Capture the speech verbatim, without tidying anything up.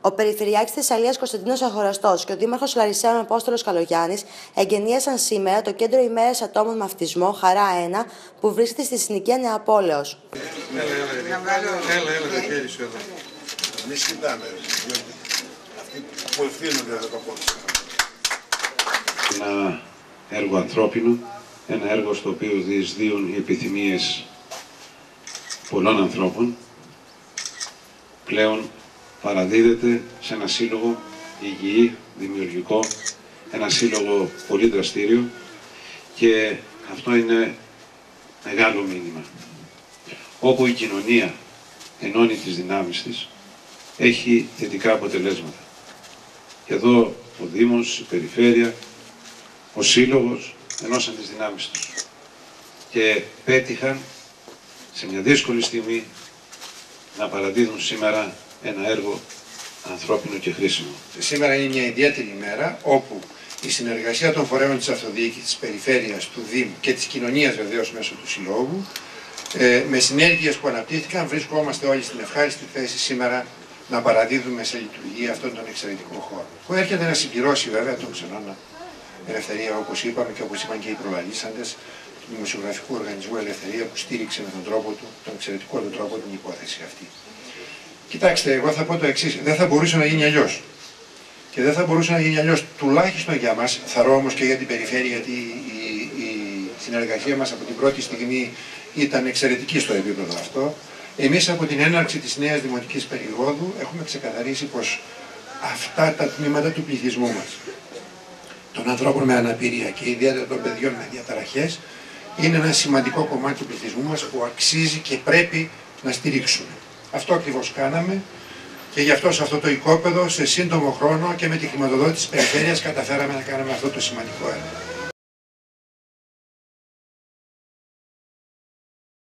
Ο Περιφερειάρχης Θεσσαλίας Κωνσταντίνος Αγοραστός και ο Δήμαρχος Λαρισαίων Απόστολος Καλογιάννης εγκαινίασαν σήμερα το Κέντρο ημέρας ατόμων με αυτισμό Χαρά ένα που βρίσκεται στη συνοικία Νεαπόλεως. Έλα, έλα, έλα, έλα, το χέρι σου εδώ. Μη σκητάμε, αυτοί που ευθύνονται εδώ το πόδι. Ένα έργο ανθρώπινο, ένα έργο στο οποίο διεισδύουν οι επιθυμίες πολλών ανθρώπων, πλέον παραδίδεται σε ένα σύλλογο υγιή, δημιουργικό, ένα σύλλογο πολύ δραστήριο και αυτό είναι μεγάλο μήνυμα. Όπου η κοινωνία ενώνει τις δυνάμεις της, έχει θετικά αποτελέσματα. Και εδώ ο Δήμος, η Περιφέρεια, ο Σύλλογος ενώσαν τις δυνάμεις τους και πέτυχαν σε μια δύσκολη στιγμή να παραδίδουν σήμερα ένα έργο ανθρώπινο και χρήσιμο. Σήμερα είναι μια ιδιαίτερη ημέρα όπου η συνεργασία των φορέων της αυτοδιοίκησης, της Περιφέρειας, του Δήμου και της κοινωνίας βεβαίως μέσω του Συλλόγου, ε, με συνέργειες που αναπτύχθηκαν, βρισκόμαστε όλοι στην ευχάριστη θέση σήμερα να παραδίδουμε σε λειτουργία αυτόν τον εξαιρετικό χώρο. Που έρχεται να συμπληρώσει βέβαια τον Ξενώνα Ελευθερία, όπως είπαμε και όπως είπαν και οι προλαλήσαντες, του Δημοσιογραφικού Οργανισμού Ελευθερία που στήριξε με τον τρόπο του, τον εξαιρετικό του τρόπο την υπόθεση αυτή. Κοιτάξτε, εγώ θα πω το εξής, δεν θα μπορούσε να γίνει αλλιώς. Και δεν θα μπορούσε να γίνει αλλιώς τουλάχιστον για μας, θαρώ όμως και για την Περιφέρεια, γιατί η, η, η συνεργασία μας από την πρώτη στιγμή ήταν εξαιρετική στο επίπεδο αυτό. Εμείς από την έναρξη της νέας δημοτικής περίοδου έχουμε ξεκαθαρίσει πως αυτά τα τμήματα του πληθυσμού μας, των ανθρώπων με αναπηρία και ιδιαίτερα των παιδιών με διαταραχές, είναι ένα σημαντικό κομμάτι του πληθυσμού μας που αξίζει και πρέπει να στηρίξουμε. Αυτό ακριβώς κάναμε και γι' αυτό σε αυτό το οικόπεδο, σε σύντομο χρόνο και με τη χρηματοδότηση της Περιφέρειας καταφέραμε να κάνουμε αυτό το σημαντικό έργο.